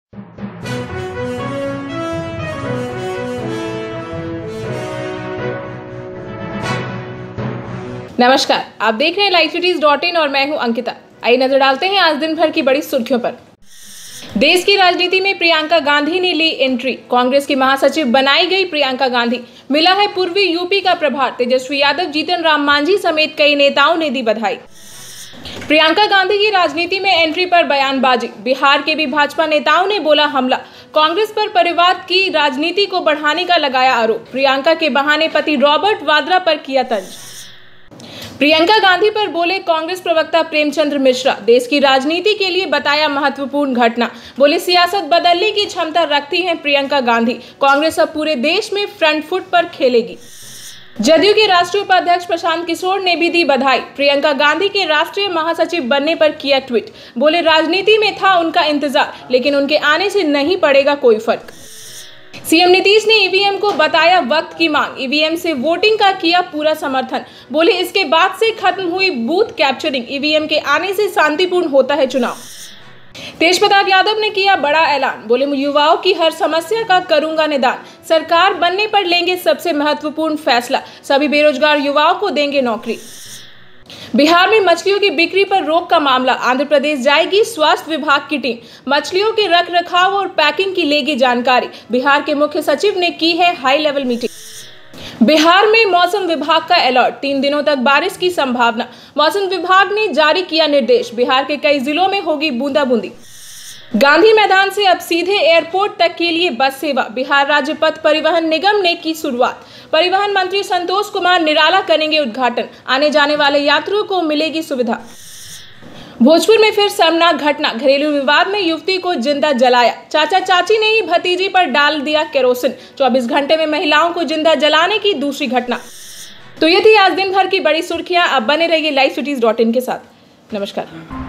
नमस्कार, आप देख रहे हैं livecities.in और मैं हूं अंकिता। आइए नजर डालते हैं आज दिन भर की बड़ी सुर्खियों पर। देश की राजनीति में प्रियंका गांधी ने ली एंट्री। कांग्रेस की महासचिव बनाई गई प्रियंका गांधी। मिला है पूर्वी यूपी का प्रभार। तेजस्वी यादव, जीतन राम मांझी समेत कई नेताओं ने दी बधाई। प्रियंका गांधी की राजनीति में एंट्री पर बयानबाजी। बिहार के भी भाजपा नेताओं ने बोला हमला। कांग्रेस पर परिवार की राजनीति को बढ़ाने का लगाया आरोप। प्रियंका के बहाने पति रॉबर्ट वाड्रा पर किया तंज। प्रियंका गांधी पर बोले कांग्रेस प्रवक्ता प्रेमचंद्र मिश्रा। देश की राजनीति के लिए बताया महत्वपूर्ण घटना। बोले सियासत बदलने की क्षमता रखती हैं प्रियंका गांधी। कांग्रेस अब पूरे देश में फ्रंट फुट पर खेलेगी। जदयू के राष्ट्रीय उपाध्यक्ष प्रशांत किशोर ने भी दी बधाई। प्रियंका गांधी के राष्ट्रीय महासचिव बनने पर किया ट्वीट। बोले राजनीति में था उनका इंतजार, लेकिन उनके आने से नहीं पड़ेगा कोई फर्क। सीएम नीतीश ने ईवीएम को बताया वक्त की मांग। ईवीएम से वोटिंग का किया पूरा समर्थन। बोले इसके बाद से खत्म हुई बूथ कैप्चरिंग। ईवीएम के आने से शांतिपूर्ण होता है चुनाव। तेज प्रताप यादव ने किया बड़ा ऐलान। बोले युवाओं की हर समस्या का करूंगा निदान। सरकार बनने पर लेंगे सबसे महत्वपूर्ण फैसला। सभी बेरोजगार युवाओं को देंगे नौकरी। बिहार में मछलियों की बिक्री पर रोक का मामला। आंध्र प्रदेश जाएगी स्वास्थ्य विभाग की टीम। मछलियों के रख रखाव और पैकिंग की लेगी जानकारी। बिहार के मुख्य सचिव ने की है हाई लेवल मीटिंग। बिहार में मौसम विभाग का अलर्ट। 3 दिनों तक बारिश की संभावना। मौसम विभाग ने जारी किया निर्देश। बिहार के कई जिलों में होगी बूंदाबूंदी। गांधी मैदान से अब सीधे एयरपोर्ट तक के लिए बस सेवा। बिहार राज्य पथ परिवहन निगम ने की शुरुआत। परिवहन मंत्री संतोष कुमार निराला करेंगे उद्घाटन। आने जाने वाले यात्रियों को मिलेगी सुविधा। भोजपुर में फिर शर्मनाक घटना। घरेलू विवाद में युवती को जिंदा जलाया। चाचा चाची ने ही भतीजी पर डाल दिया केरोसिन। 24 घंटे में महिलाओं को जिंदा जलाने की दूसरी घटना। तो ये थी आज दिन भर की बड़ी सुर्खियां। अब बने रहिए livecities.in के साथ। नमस्कार।